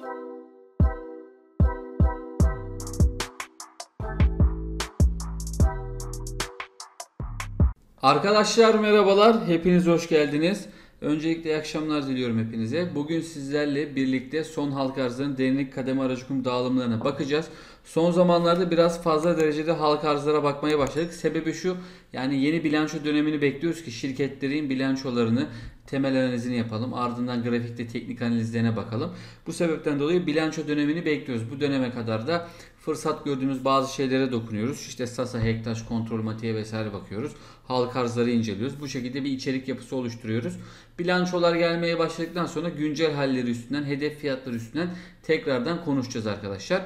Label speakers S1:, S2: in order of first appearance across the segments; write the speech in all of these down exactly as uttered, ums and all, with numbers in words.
S1: Arkadaşlar merhabalar, hepiniz hoş geldiniz. Öncelikle iyi akşamlar diliyorum hepinize. Bugün sizlerle birlikte son halka arzlarının derinlik kademe aracı kum dağılımlarına bakacağız. Son zamanlarda biraz fazla derecede halka arzlara bakmaya başladık. Sebebi şu, yani yeni bilanço dönemini bekliyoruz ki şirketlerin bilançolarını, temel analizini yapalım. Ardından grafikte teknik analizlerine bakalım. Bu sebepten dolayı bilanço dönemini bekliyoruz. Bu döneme kadar da fırsat gördüğümüz bazı şeylere dokunuyoruz. İşte Sasa, Hektaş, kontrol matiğe vesaire bakıyoruz. Halka arzları inceliyoruz. Bu şekilde bir içerik yapısı oluşturuyoruz. Bilançolar gelmeye başladıktan sonra güncel halleri üstünden, hedef fiyatları üstünden tekrardan konuşacağız arkadaşlar.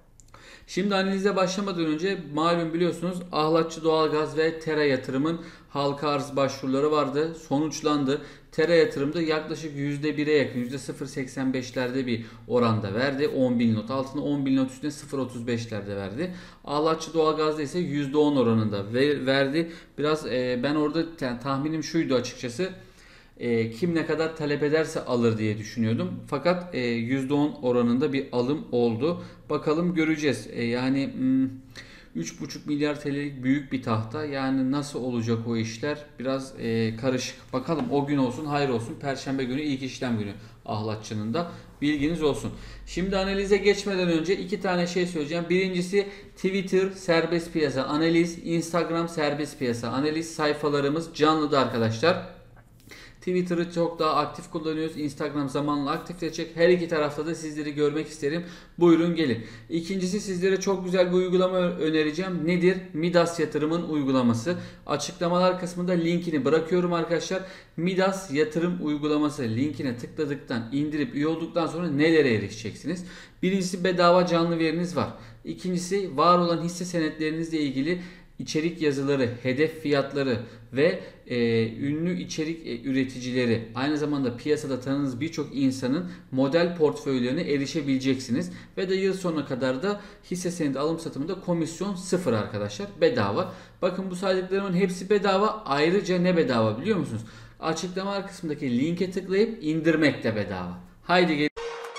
S1: Şimdi analize başlamadan önce malum biliyorsunuz Ahlatçı Doğalgaz ve Tera Yatırım'ın halka arz başvuruları vardı. Sonuçlandı. Tera Yatırım'da yaklaşık yüzde bire yakın, yüzde sıfır virgül seksen beşlerde bir oranda verdi. on bin not altına, on bin not üstüne sıfır virgül otuz beşlerde verdi. Ahlatçı Doğalgaz'da ise yüzde on oranında verdi. Biraz e, ben orada yani tahminim şuydu açıkçası. E, kim ne kadar talep ederse alır diye düşünüyordum. Fakat e, yüzde on oranında bir alım oldu. Bakalım göreceğiz. E, yani hmm, üç buçuk milyar T L'lik büyük bir tahta. Yani nasıl olacak o işler? Biraz e, karışık. Bakalım o gün olsun, hayır olsun. Perşembe günü ilk işlem günü Ahlatçı'nın da. Bilginiz olsun. Şimdi analize geçmeden önce iki tane şey söyleyeceğim. Birincisi Twitter serbest piyasa analiz, Instagram serbest piyasa analiz sayfalarımız canlıda arkadaşlar. Twitter'ı çok daha aktif kullanıyoruz. Instagram zamanla aktifleşecek. Her iki tarafta da sizleri görmek isterim. Buyurun gelin. İkincisi sizlere çok güzel bir uygulama önereceğim. Nedir? Midas Yatırım'ın uygulaması. Açıklamalar kısmında linkini bırakıyorum arkadaşlar. Midas Yatırım uygulaması linkine tıkladıktan, indirip üye olduktan sonra nelere erişeceksiniz? Birincisi bedava canlı veriniz var. İkincisi var olan hisse senetlerinizle ilgili içerik yazıları, hedef fiyatları ve e, ünlü içerik e, üreticileri, aynı zamanda piyasada tanıdığınız birçok insanın model portföylerine erişebileceksiniz. Ve de yıl sonuna kadar da hisse senedi alım satımında komisyon sıfır arkadaşlar. Bedava. Bakın bu saydıklarımın hepsi bedava. Ayrıca ne bedava biliyor musunuz? Açıklama kısmındaki linke tıklayıp indirmek de bedava. Haydi gelin.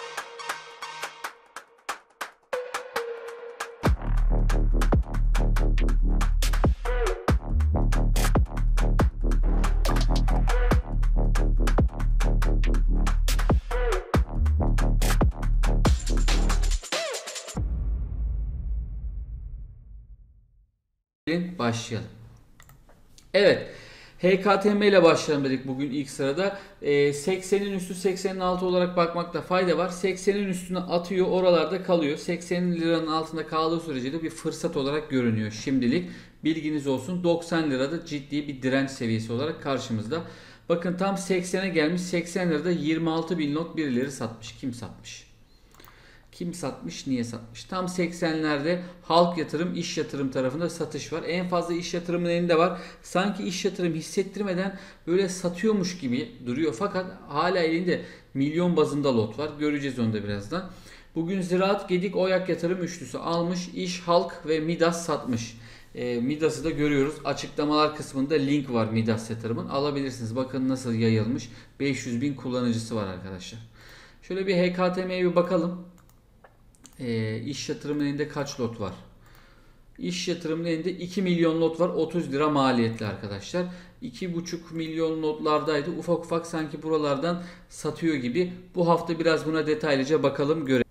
S1: Başlayalım. Evet. H K T M ile başlayalım dedik bugün ilk sırada. E, seksenin üstü seksenin altı olarak bakmakta fayda var. seksenin üstüne atıyor, oralarda kalıyor. seksen liranın altında kaldığı sürece de bir fırsat olarak görünüyor şimdilik. Bilginiz olsun. doksan lirada ciddi bir direnç seviyesi olarak karşımızda. Bakın tam seksene gelmiş. seksen lirada yirmi altı bin not birileri satmış. Kim satmış? Kim satmış, niye satmış? Tam seksenlerde halk yatırım, iş yatırım tarafında satış var. En fazla iş yatırımın elinde var. Sanki iş yatırım hissettirmeden böyle satıyormuş gibi duruyor. Fakat hala elinde milyon bazında lot var. Göreceğiz onu da birazdan. Bugün Ziraat, Gedik, Oyak yatırım üçlüsü almış. İş, Halk ve Midas satmış. E, Midas'ı da görüyoruz. Açıklamalar kısmında link var Midas yatırımın. Alabilirsiniz. Bakın nasıl yayılmış. beş yüz bin kullanıcısı var arkadaşlar. Şöyle bir H K T M'ye bir bakalım. E, iş yatırımın elinde kaç lot var? İş yatırımın elinde iki milyon lot var. otuz lira maliyetli arkadaşlar. iki buçuk milyon lotlardaydı. Ufak ufak sanki buralardan satıyor gibi. Bu hafta biraz buna detaylıca bakalım, görelim.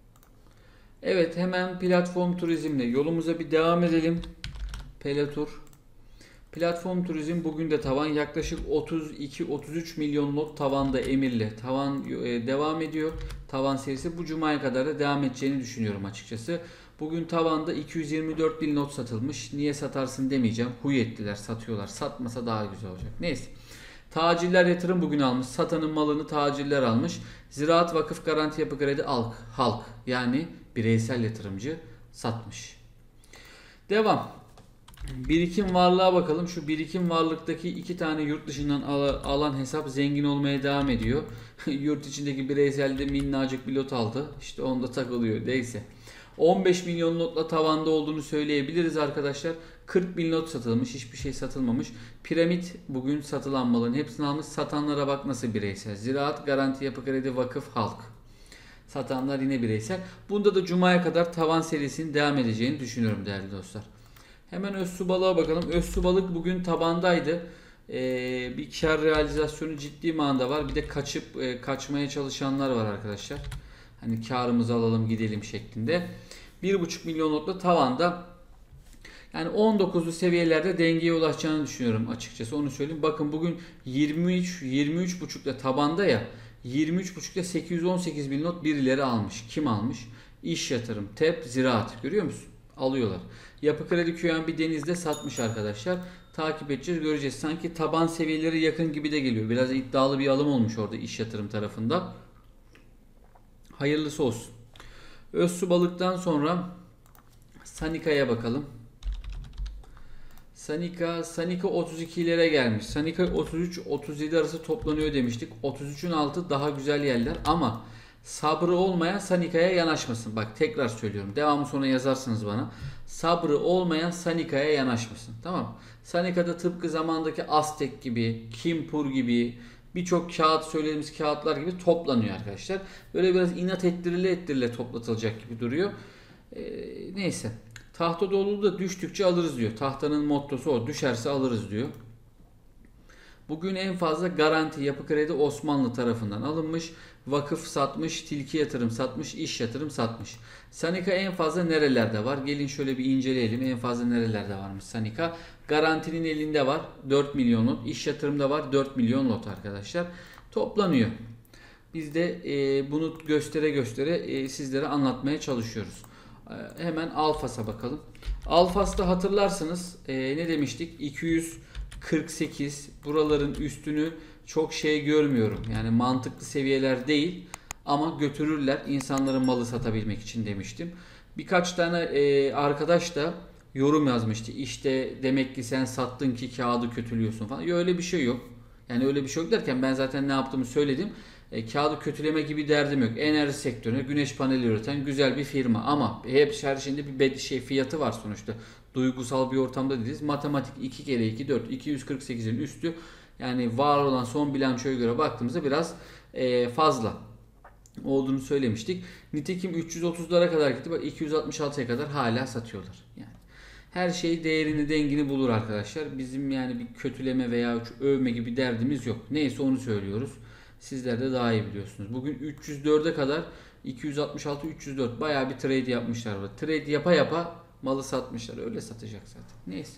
S1: Evet, hemen platform turizmle yolumuza bir devam edelim. Pelatur. Platform turizm bugün de tavan, yaklaşık otuz iki otuz üç milyon lot tavanda emirli. Tavan e, devam ediyor. Tavan serisi bu cumaya kadar da devam edeceğini düşünüyorum açıkçası. Bugün tavanda iki yüz yirmi dört bin lot satılmış. Niye satarsın demeyeceğim. Huy ettiler, satıyorlar. Satmasa daha güzel olacak. Neyse. Taciller yatırım bugün almış. Satanın malını taciller almış. Ziraat Vakıf Garanti Yapı Kredi Halk, halk yani bireysel yatırımcı satmış. Devam. Birikim varlığa bakalım. Şu birikim varlıktaki iki tane yurt dışından alan hesap zengin olmaya devam ediyor. Yurt içindeki bireyselde minnacık bir lot aldı. İşte onda takılıyor. Neyse. on beş milyon lotla tavanda olduğunu söyleyebiliriz arkadaşlar. kırk bin lot satılmış. Hiçbir şey satılmamış. Piramit bugün satılan malın hepsini almış. Satanlara bak nasıl bireysel. Ziraat, Garanti Yapı Kredi, Vakıf, Halk. Satanlar yine bireysel. Bunda da Cuma'ya kadar tavan serisinin devam edeceğini düşünüyorum değerli dostlar. Hemen Özsu Balık'a bakalım. Özsu Balık bugün tabandaydı. Ee, bir kar realizasyonu ciddi manada var. Bir de kaçıp e, kaçmaya çalışanlar var arkadaşlar. Hani karımızı alalım gidelim şeklinde. bir buçuk milyon lotla tavanda. Yani on dokuzlu seviyelerde dengeye ulaşacağını düşünüyorum açıkçası. Onu söyleyeyim. Bakın bugün yirmi üç yirmi üç buçukta tabanda ya. yirmi üç buçukta sekiz yüz on sekiz bin lot birileri almış. Kim almış? İş Yatırım, T E P, Ziraat. Görüyor musun? Alıyorlar. Yapı Kredi Q N B Deniz'de satmış arkadaşlar. Takip edeceğiz, göreceğiz. Sanki taban seviyeleri yakın gibi de geliyor. Biraz iddialı bir alım olmuş orada İş Yatırım tarafında. Hayırlısı olsun. Özsu Balık'tan sonra Sanika'ya bakalım. Sanika, Sanika otuz ikilere gelmiş. Sanika otuz üç otuz yedi arası toplanıyor demiştik. otuz üçün altı daha güzel yerler ama sabrı olmayan Sanika'ya yanaşmasın. Bak tekrar söylüyorum. Devamı sonra yazarsınız bana. Sabrı olmayan Sanika'ya yanaşmasın. Tamam. Sanika'da tıpkı zamandaki Aztek gibi, Kimpur gibi birçok kağıt söylediğimiz kağıtlar gibi toplanıyor arkadaşlar. Böyle biraz inat ettirile ettirile toplatılacak gibi duruyor. Ee, neyse. Tahta dolu da düştükçe alırız diyor. Tahtanın mottosu o. Düşerse alırız diyor. Bugün en fazla Garanti Yapı Kredi Osmanlı tarafından alınmış. Vakıf satmış, Tilki Yatırım satmış, İş Yatırım satmış. Sanika en fazla nerelerde var? Gelin şöyle bir inceleyelim. En fazla nerelerde varmış Sanika? Garanti'nin elinde var dört milyon lot. İş Yatırım'da var dört milyon lot arkadaşlar. Toplanıyor. Biz de e, bunu göstere göstere e, sizlere anlatmaya çalışıyoruz. E, hemen Alfas'a bakalım. Alfas'ta hatırlarsınız e, ne demiştik? iki yüz kırk sekiz buraların üstünü çok şey görmüyorum. Yani mantıklı seviyeler değil ama götürürler insanların malı satabilmek için demiştim. Birkaç tane e, arkadaş da yorum yazmıştı. İşte demek ki sen sattın ki kağıdı kötülüyorsun falan. Ya öyle bir şey yok. Yani öyle bir şey yok derken ben zaten ne yaptığımı söyledim. E, kağıdı kötüleme gibi derdim yok. Enerji sektörüne güneş paneli üreten güzel bir firma ama hep her şeyinde bir bed şey fiyatı var sonuçta. Duygusal bir ortamda değiliz. Matematik iki kere iki dört iki yüz kırk sekizin üstü yani var olan son bilançoya göre baktığımızda biraz e, fazla olduğunu söylemiştik. Nitekim üç yüz otuzlara kadar gitti. Bak iki yüz altmış altıya kadar hala satıyorlar. Yani her şey değerini dengini bulur arkadaşlar. Bizim yani bir kötüleme veya övme gibi derdimiz yok. Neyse onu söylüyoruz. Sizler de daha iyi biliyorsunuz. Bugün üç yüz dörde kadar iki yüz altmış altı üç yüz dört bayağı bir trade yapmışlar. Trade yapa yapa malı satmışlar. Öyle satacak zaten. Neyse.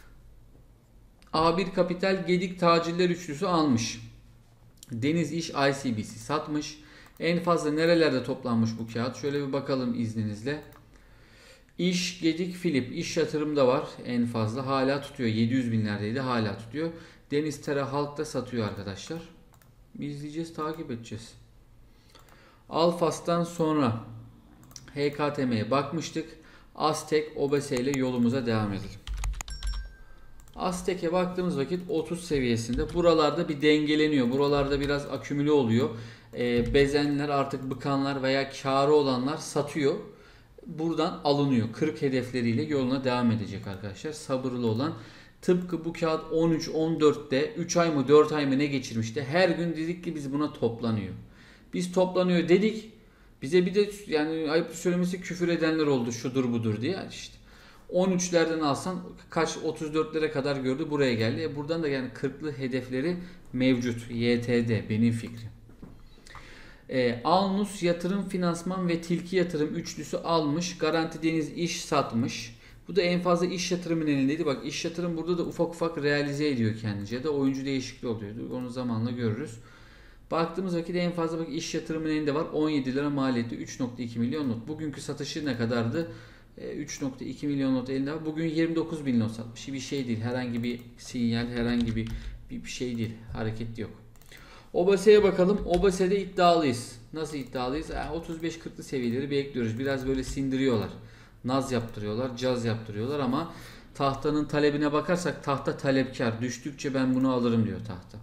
S1: A bir Kapital Gedik Tacirler Üçlüsü almış. Deniz İş I C B C satmış. En fazla nerelerde toplanmış bu kağıt? Şöyle bir bakalım izninizle. İş Gedik Filip İş Yatırım'da var en fazla. Hala tutuyor. yedi yüz binlerdeydi. Hala tutuyor. Deniz Tera Halk'ta satıyor arkadaşlar. İzleyeceğiz, takip edeceğiz. Alfas'tan sonra H K T M'ye bakmıştık. Aztek, O B S ile yolumuza devam edelim. Aztek'e baktığımız vakit otuz seviyesinde. Buralarda bir dengeleniyor. Buralarda biraz akümüle oluyor. E, bezenler artık bıkanlar veya kârı olanlar satıyor. Buradan alınıyor. kırk hedefleriyle yoluna devam edecek arkadaşlar. Sabırlı olan. Tıpkı bu kağıt on üç on dörtte üç ay mı dört ay mı ne geçirmişti. Her gün dedik ki biz buna toplanıyor. Biz toplanıyor dedik. Bize bir de yani ayıp söylemesi küfür edenler oldu şudur budur diye işte. on üçlerden alsan kaç otuz dörtlere kadar gördü buraya geldi. E buradan da yani kırklı hedefleri mevcut. Y T D benim fikrim. E, Alnus Yatırım Finansman ve Tilki Yatırım üçlüsü almış. Garanti Deniz İş satmış. Bu da en fazla iş yatırımın elindeydi. Bak iş yatırım burada da ufak ufak realize ediyor kendince. Ya da oyuncu değişikliği oluyordu. Onu zamanla görürüz. Baktığımız vakit en fazla bak iş yatırımın elinde var. on yedi lira maliyeti üç nokta iki milyon not. Bugünkü satışı ne kadardı? üç nokta iki milyon not elinde var. Bugün yirmi dokuz bin not satmış. Bir şey değil. Herhangi bir sinyal, herhangi bir bir şey değil. Hareket yok. O B S'ye bakalım. O B S'de iddialıyız. Nasıl iddialıyız? otuz beş kırklı seviyeleri bekliyoruz. Biraz böyle sindiriyorlar. Naz yaptırıyorlar, caz yaptırıyorlar ama tahtanın talebine bakarsak tahta talepkar. Düştükçe ben bunu alırım diyor tahta.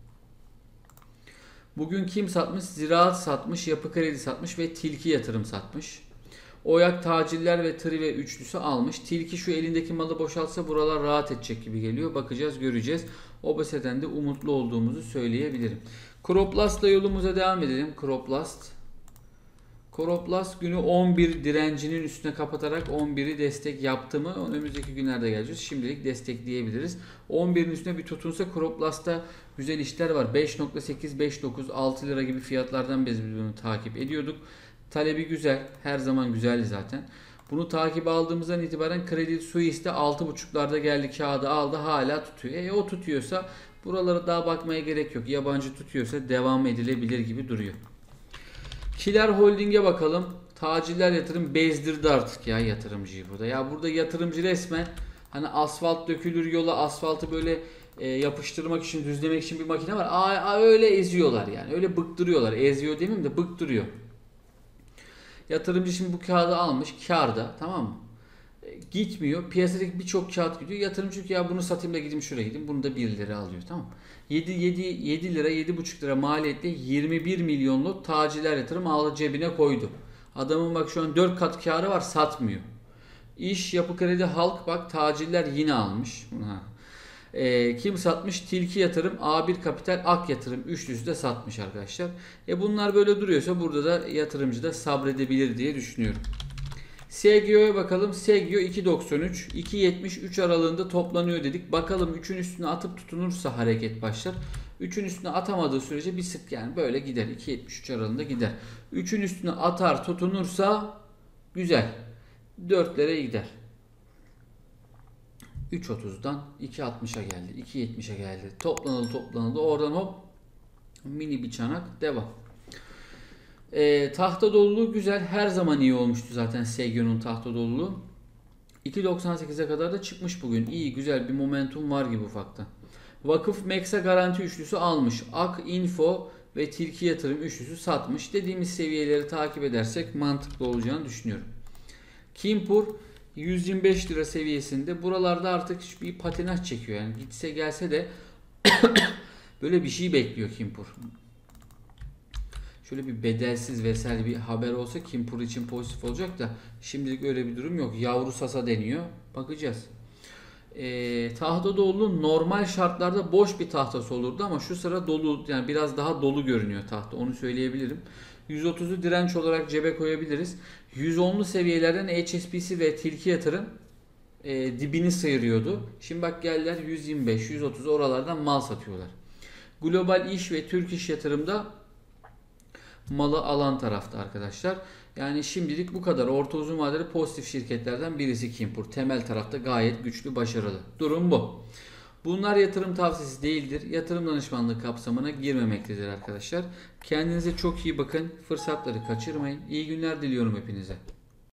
S1: Bugün kim satmış? Ziraat satmış, Yapı Kredi satmış ve Tilki Yatırım satmış. Oyak Tacirler ve Trive üçlüsü almış. Tilki şu elindeki malı boşaltsa buralar rahat edecek gibi geliyor. Bakacağız, göreceğiz. O B S'den de umutlu olduğumuzu söyleyebilirim. Croplast'la yolumuza devam edelim. Croplast. Coroplast günü on bir direncinin üstüne kapatarak on biri destek yaptı mı? Önümüzdeki günlerde geleceğiz. Şimdilik destekleyebiliriz. on birin üstüne bir tutunsa Coroplast'ta güzel işler var. beş nokta sekiz, beş nokta dokuz, altı lira gibi fiyatlardan biz bunu takip ediyorduk. Talebi güzel. Her zaman güzeldi zaten. Bunu takip aldığımızdan itibaren Credit Suisse'de altı buçuklarda geldi, kağıdı aldı, hala tutuyor. E o tutuyorsa buralara daha bakmaya gerek yok. Yabancı tutuyorsa devam edilebilir gibi duruyor. Kiler Holding'e bakalım. Tacirler yatırım bezdirdi artık ya yatırımcıyı burada. Ya burada yatırımcı resmen hani asfalt dökülür yola, asfaltı böyle e, yapıştırmak için, düzlemek için bir makine var. Aa, aa, öyle eziyorlar yani. Öyle bıktırıyorlar. Eziyor demeyeyim de bıktırıyor. Yatırımcı şimdi bu kağıdı almış. Kârda, tamam mı? E, gitmiyor. Piyasadaki birçok kağıt gidiyor. Yatırımcı ki ya bunu satayım da gideyim şuraya gideyim. Bunu da bir lira alıyor, tamam mı? yedi, yedi, yedi lira, yedi buçuk lira maliyetle yirmi bir milyonlu tacirler yatırım aldı, cebine koydu. Adamın bak şu an dört kat kârı var, satmıyor. İş, Yapı Kredi, Halk bak tacirler yine almış. E, kim satmış? Tilki Yatırım, A bir Kapital, Ak Yatırım üçlüsü de satmış arkadaşlar. E bunlar böyle duruyorsa burada da yatırımcı da sabredebilir diye düşünüyorum. S G O'ya bakalım. S G O iki doksan üç, iki yetmiş üç aralığında toplanıyor dedik. Bakalım üçün üstüne atıp tutunursa hareket başlar. üçün üstüne atamadığı sürece bir sık yani böyle gider. iki yetmiş üç aralığında gider. üçün üstüne atar tutunursa güzel. dörtlere gider. üç otuzdan iki altmışa geldi. iki yetmişe geldi. Toplanıldı toplanıldı. Oradan hop mini bir çanak devam. E, tahta doluluğu güzel. Her zaman iyi olmuştu zaten S G O'nun tahta doluluğu. iki doksan sekize kadar da çıkmış bugün. İyi güzel bir momentum var gibi ufaktan. Vakıf Meksa Garanti üçlüsü almış. Ak Info ve Tilki Yatırım üçlüsü satmış. Dediğimiz seviyeleri takip edersek mantıklı olacağını düşünüyorum. Kimpur yüz yirmi beş lira seviyesinde. Buralarda artık bir patinaj çekiyor. Yani gitse gelse de böyle bir şey bekliyor Kimpur. Şöyle bir bedelsiz vesaire bir haber olsa Kimpur için pozitif olacak da şimdilik öyle bir durum yok. Yavru sasa deniyor. Bakacağız. E, tahta dolu normal şartlarda boş bir tahtası olurdu ama şu sıra dolu, yani biraz daha dolu görünüyor tahta, onu söyleyebilirim. yüz otuzu direnç olarak cebe koyabiliriz. yüz onlu seviyelerden H S B C ve Tilki Yatırım e, dibini sıyırıyordu. Şimdi bak geldiler yüz yirmi beş yüz otuz oralardan mal satıyorlar. Global İş ve Türk İş Yatırım'da malı alan tarafta arkadaşlar. Yani şimdilik bu kadar. Orta uzun vadeli pozitif şirketlerden birisi Kimpur. Temel tarafta gayet güçlü, başarılı. Durum bu. Bunlar yatırım tavsiyesi değildir. Yatırım danışmanlığı kapsamına girmemektedir arkadaşlar. Kendinize çok iyi bakın. Fırsatları kaçırmayın. İyi günler diliyorum hepinize.